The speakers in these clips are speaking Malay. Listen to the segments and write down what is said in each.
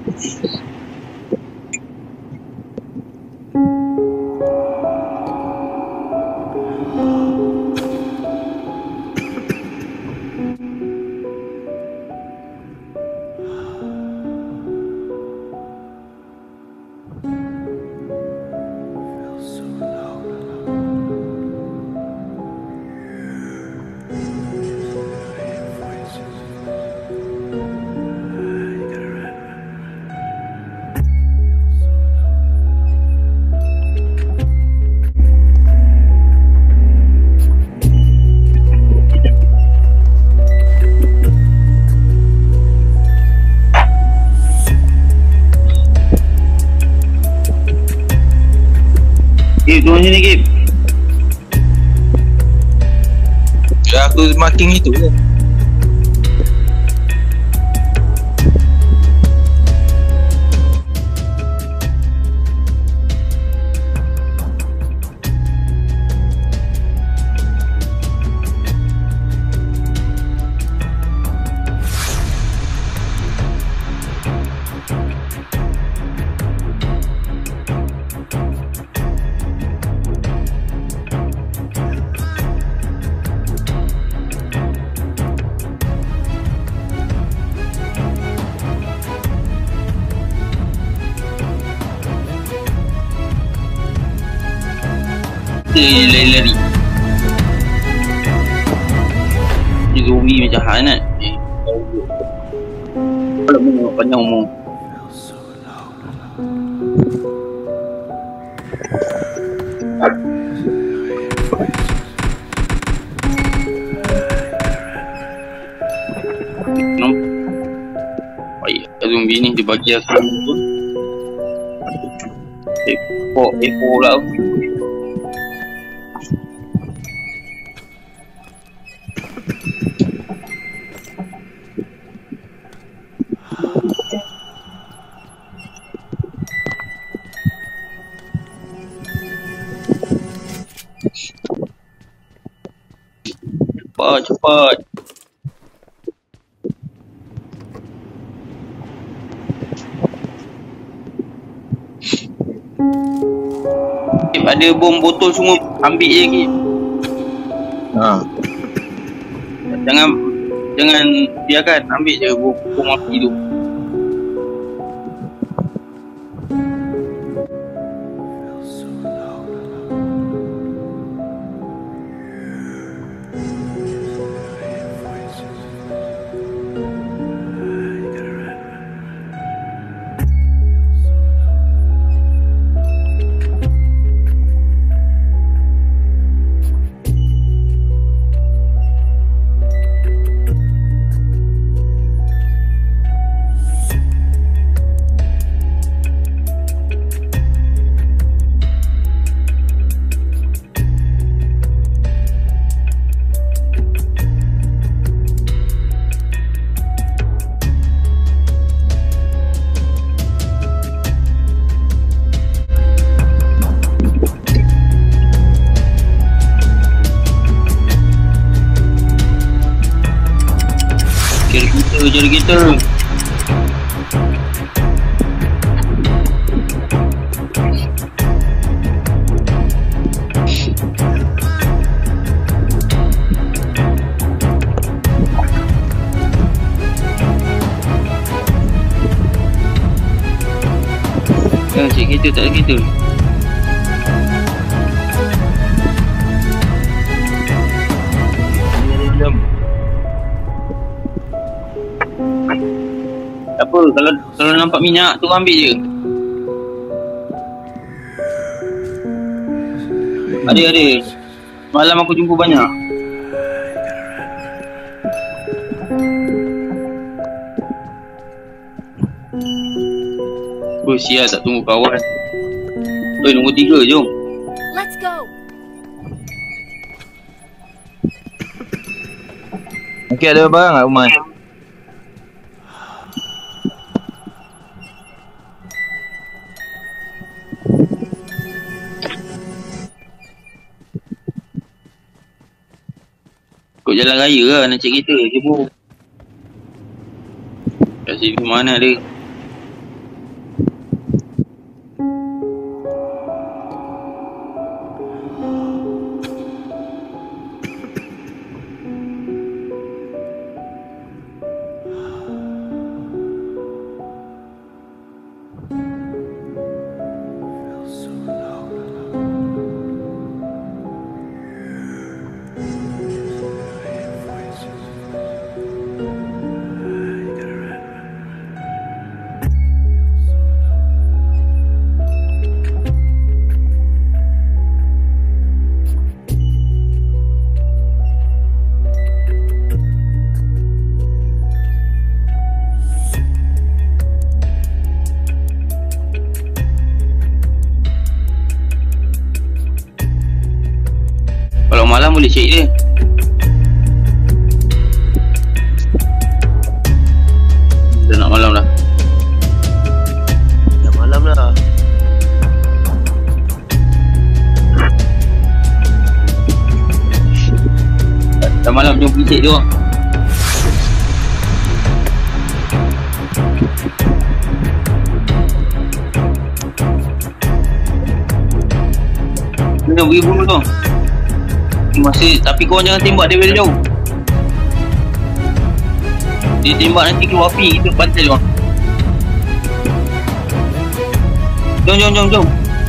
Turun sini Gip. Ya aku marking itu je. Lari-lari. Ni zombie macam hanat. Kalau panjang umur. Baik, zombie ni dia bagi aku pun. A4 lah. Cepat. Ada bom botol semua ambil je lagi. Jangan biarkan, ambil je bom api tu. Jari kita. Cik kita tak ada kita. Apa kalau nampak minyak tu ambil je. Ada. Malam aku jumpa banyak. Oh sial, tak tunggu kawan. Nombor 3 jom. Let's go. Okey, ada barang tak rumah? Kau jalan raya lah nak cek kita, jebuk. Kat sini mana ada. boleh cek dia. Dah nak malam dah. Dah malam dah. Dah malam, jom pergi cek dia orang. Jom pergi bunuh tu. Masih, tapi korang jangan tembak dia dari jauh. Dia tembak nanti keluar api, kita pantai dia orang. Jom.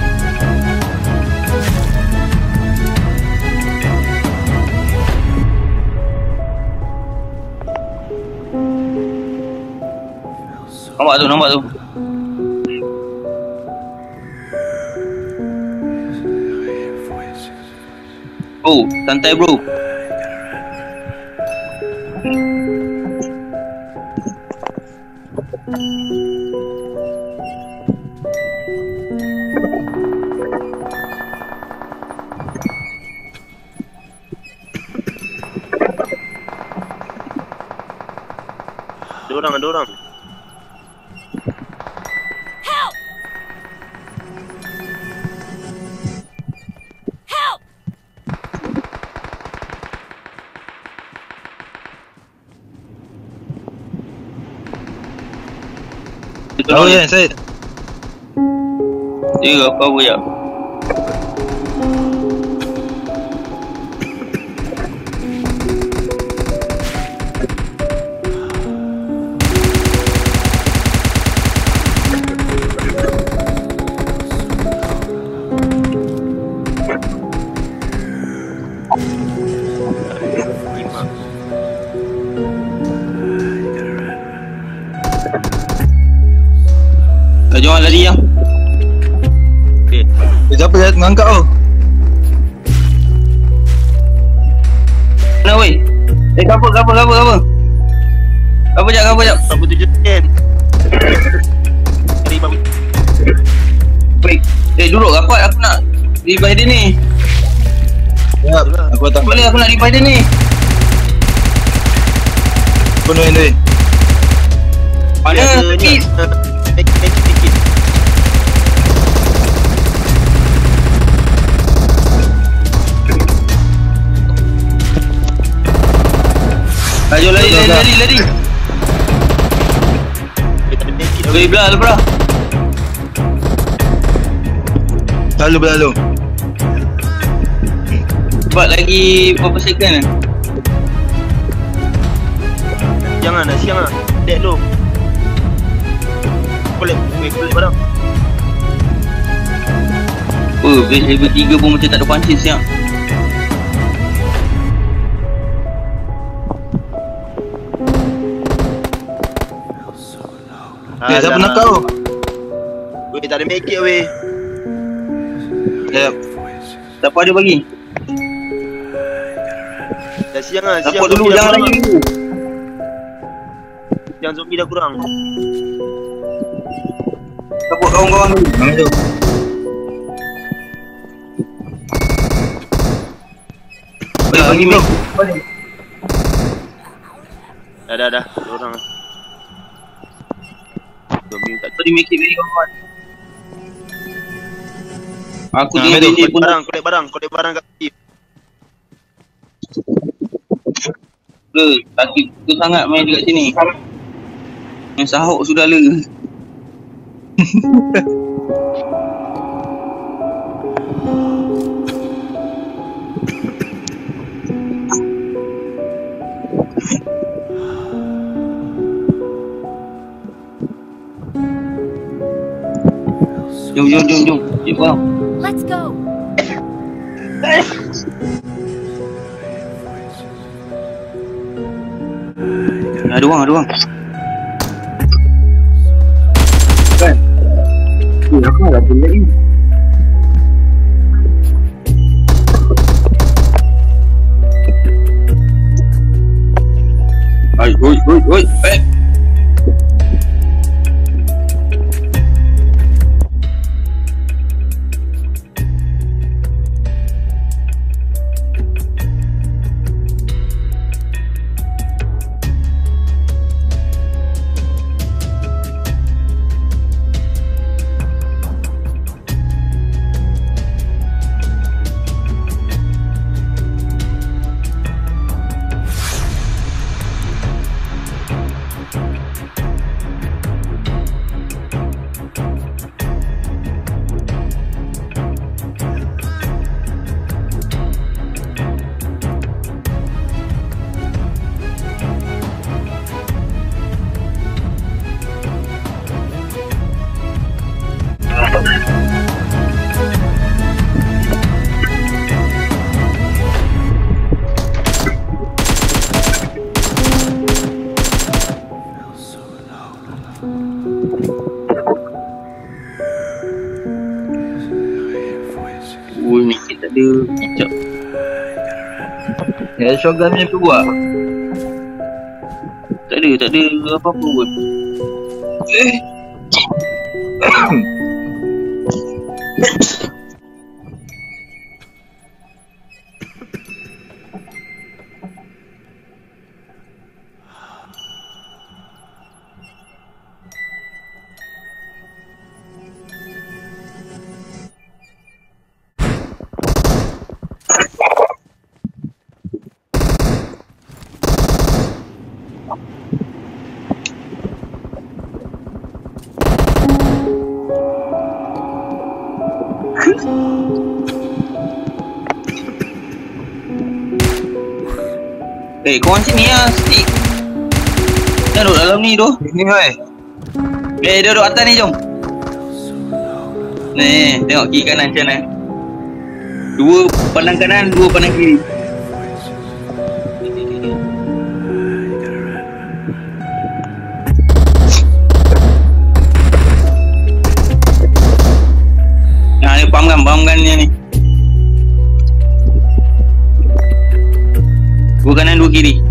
Nampak tu. Oh, santai bro. Ada orang. Tahu ya, Syed. Dia apa ya? Jangan lari yang. Okay. Siapa yang mengangkat kau? Mana weh? Cover. Cover jap. Apa tujuan kan? Cari bang. Weh, duduk rapat, aku nak revive dia ni. Ya, aku tak Boleh aku nak revive dia ni. penuh ni. Mana Make it. Ayo lari. Kita make it. Weh, belah. Lalu. Cepat lagi berapa second lah. Jangan dah siang lah. Dead lu. Boleh barang. Base level 3 pun macam tak ada pancing siap. Siapa nak kau? Weh, tak ada make it weh. Ya. Siapa ada bagi? Dah siang lah. Support dulu, jangan lagi. Siang zombie dah kurang. Support kawan-kawan dulu. Mana tu? Bagi bro. Dah. Dua orang. Zombie tak Tadi make it very kawan. Aku Nah, tengok tu, dia pun collect barang kat sini. kaki tu sangat main dekat sini. Yang sahuk sudah le. Jom. Cik bang. Let's go. Ada orang. Kan? Aku ada benda ni. Oi. ada. Kicap. Ya, shotgun ni apa buat? Tak ada apa-apa pun. Korang sini lah, stick. Jangan duduk dalam ni tu. Ni weh. Dia duduk atas ni, jom. Ni, tengok kiri kanan macam mana. Dua pandang kanan, dua pandang kiri. Nah, ni pamkan ni. Dua kanan, dua kiri.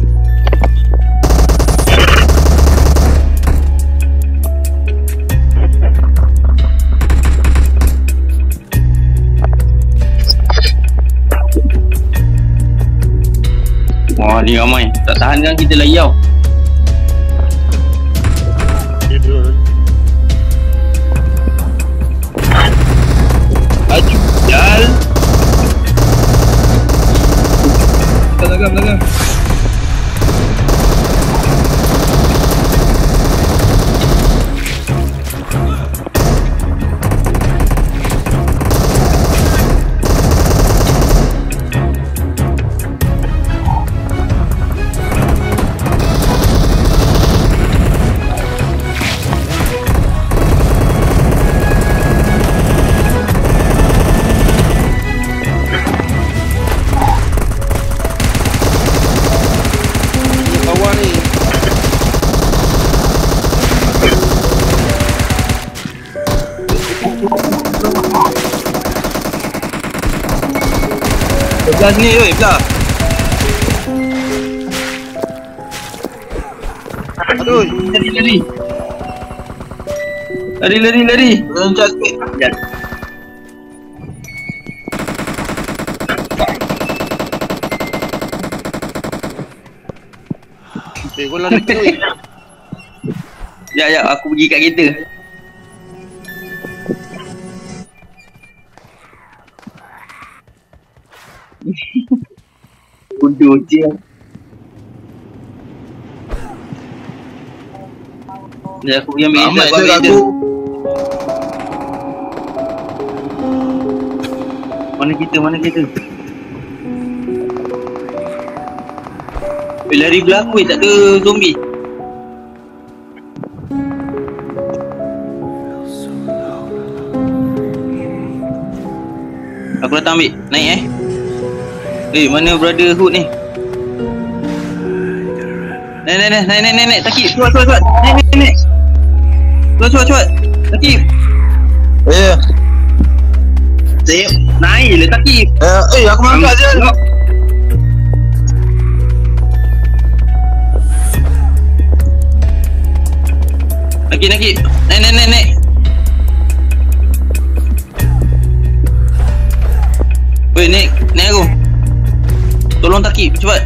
Wah, ni ramai. Tak tahan kan kita lagi tau. Aju, jal. Belakang. Belah sini weh, belah. Aduh, lari. Loncat sikit. Jangan. Kau lari tu weh. Sekejap, aku pergi kat kereta. Bodoh je. Sekejap aku pergi ambil Amat kereta. je aku. Mana kereta? Lari belah aku tak ada zombie. Aku datang ambil, naik mana Brotherhood ni? Naik, Takib, cepat. Naik. Cepat. Takib. Ya. Naik lah Takib. Aku mangkat je. Nakib. Naik. Weh, naik aku. Tolong Takib, cepat.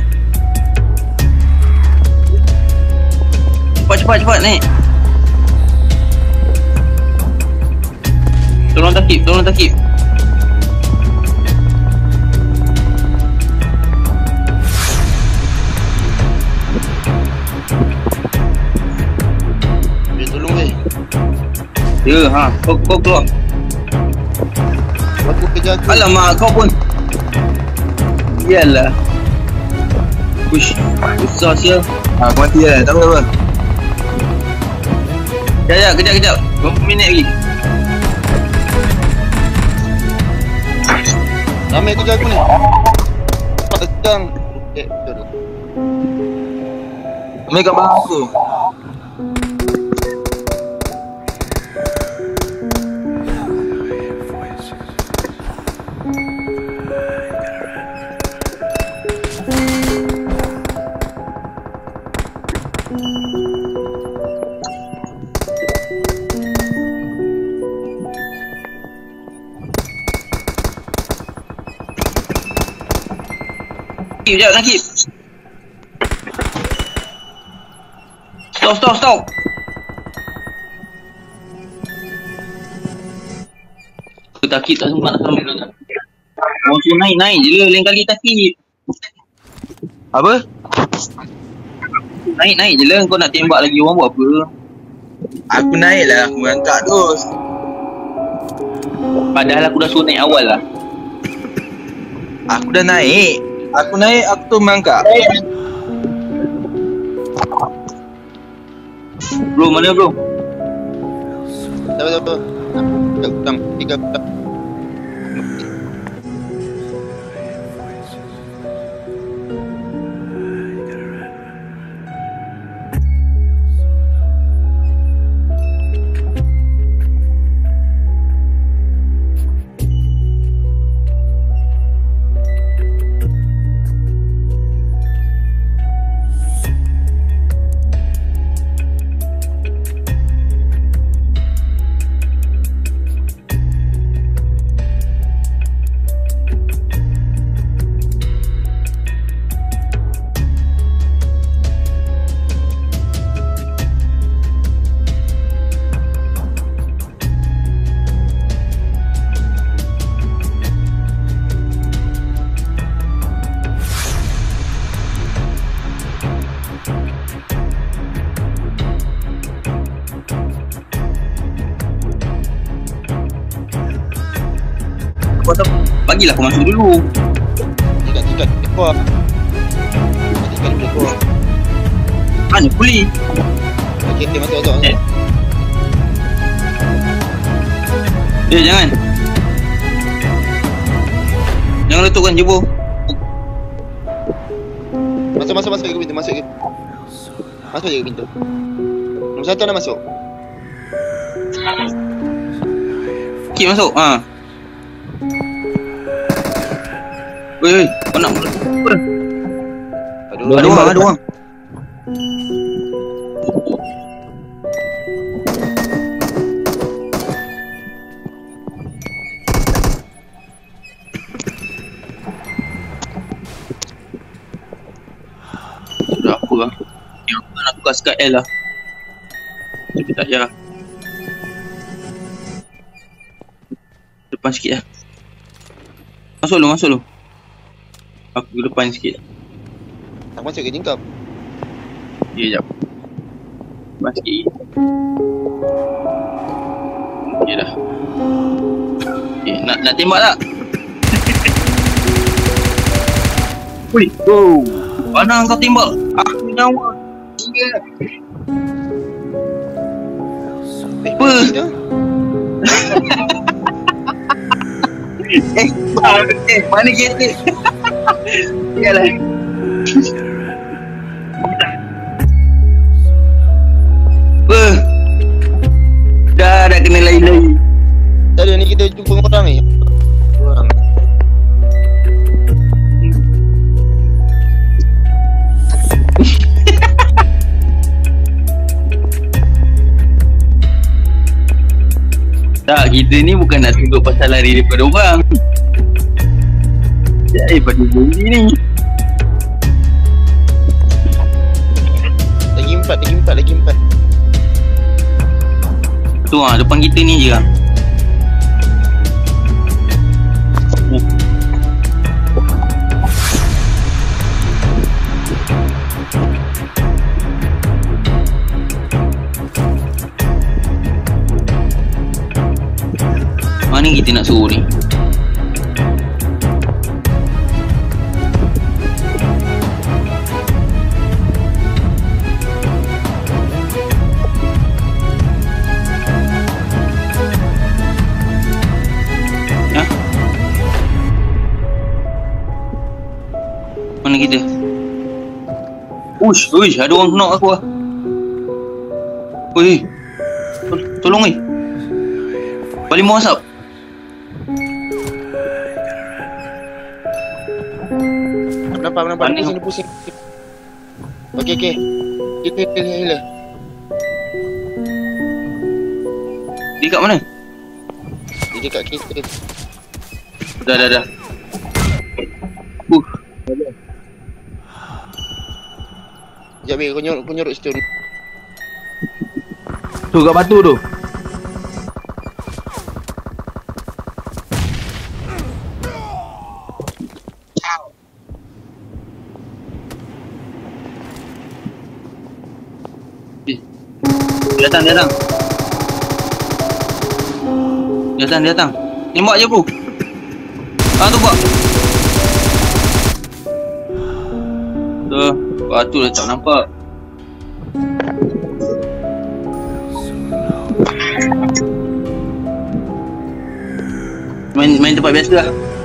Cepat, naik. Tolong Takib. Tolong weh. Ya, kau keluar. Aku kejar aku. Alamak, kau pun. Yalah. Push. Besar sial. Aku mati tak apa. Kejap. Berapa minit lagi? Ramai kejar aku ni. Tegang. Betul. Ramai kat belakang aku. Nakip sekejap, nakip. Stop. Takip tak sempat nak sama tak. Orang suruh naik je lah, lain kali takip. Apa? Naik je lah, kau nak tembak lagi orang buat apa? Aku naik lah, aku angkat terus. Padahal aku dah suruh naik awal lah. Aku dah naik. Aku tu mangkak. Bro, mana bro? Tak. Kurang 3 petang. Bagilah aku masuk dulu. Tingkat keluar. Tingkat dia keluar. Mana puli? Okey, masuk. Jangan. Jangan letukkan jebur. Masuk ke pintu, Masuk je ke pintu. Nombor 1 nak masuk. Kip masuk. Ha. Woi, kau nak meletup apa? Ada orang. Sudah apa lah. Yang aku nak tukar Sky L lah. Tapi tak payah. Depan sikit lah. Masuk lu. Aku ke depan sikit. Tak masuk ke tingkap? Ya, jap. Depan sikit. Okay dah. Okay, nak tembak tak? Wih, go. Mana kau tembak? Aku nyawa. Apa? Mana kereta? Yalah. Apa? Dah kena lain-lain. Tadi ni kita jumpa orang ni. Orang. Tak, kita ni bukan nak tunjuk pasal lari daripada orang. Daripada buli ni. Lagi empat. Tu lah, depan kita ni je lah. Mana kita nak suruh ni? Mana kita? Uish, ada orang knock aku lah. Oi. Tolong oi. Balik mau WhatsApp. Nampak. Pusing. Okey. Kita healer. Dia kat mana? Dia dekat kita. Dah. Sekejap weh, kau nyorok situ. Tu kat batu tu. Dia datang. Dia datang. Tembak je, bro. Tu buat. Tu, batu dah tak nampak. Main tempat biasa lah.